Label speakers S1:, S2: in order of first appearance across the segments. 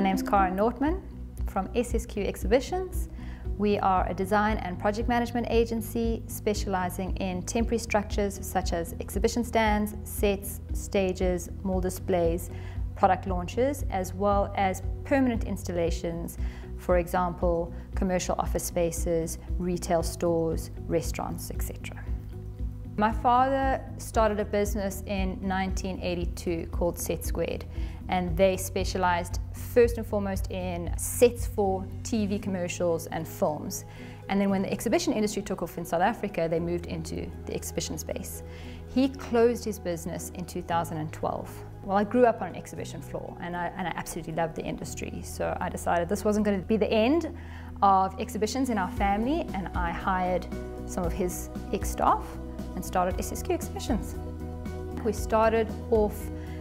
S1: name's Karen Nortman from SSQ Exhibitions. We are a design and project management agency specializing in temporary structures such as exhibition stands, sets, stages, mall displays, product launches, as well as permanent installations, for example, commercial office spaces, retail stores, restaurants, etc. My father started a business in 1982 called Set Squared, and they specialized first and foremost in sets for TV commercials and films. And then when the exhibition industry took off in South Africa, they moved into the exhibition space. He closed his business in 2012. Well, I grew up on an exhibition floor and I absolutely loved the industry. So I decided this wasn't going to be the end of exhibitions in our family, and I hired some of his ex-staff and started SSQ Exhibitions. We started off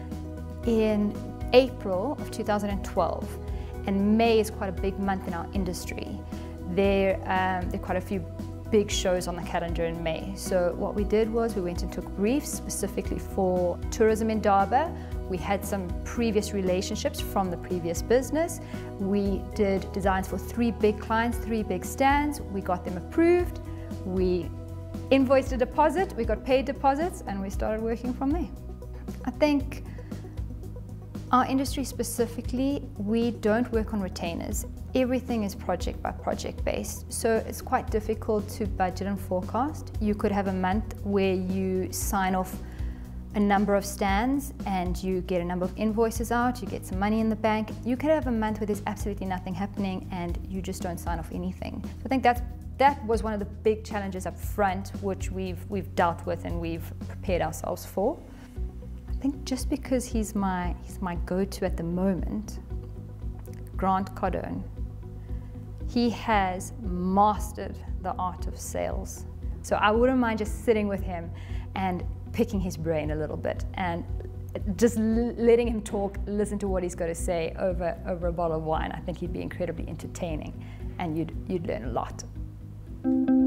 S1: in April of 2012, and May is quite a big month in our industry. There are quite a few big shows on the calendar in May. So what we did was we went and took briefs specifically for tourism in Durban. We had some previous relationships from the previous business. We did designs for 3 big clients, 3 big stands. We got them approved. We invoiced a deposit, we got paid deposits, and we started working from there. I think our industry specifically, we don't work on retainers. Everything is project by project based, so it's quite difficult to budget and forecast. You could have a month where you sign off a number of stands and you get a number of invoices out, you get some money in the bank. You could have a month where there's absolutely nothing happening and you just don't sign off anything. So I think that was one of the big challenges up front, which we've dealt with and we've prepared ourselves for. I think just because he's my go-to at the moment, Grant Cardone, he has mastered the art of sales. So I wouldn't mind just sitting with him and picking his brain a little bit and just letting him talk, listen to what he's got to say over a bottle of wine. I think he'd be incredibly entertaining and you'd learn a lot.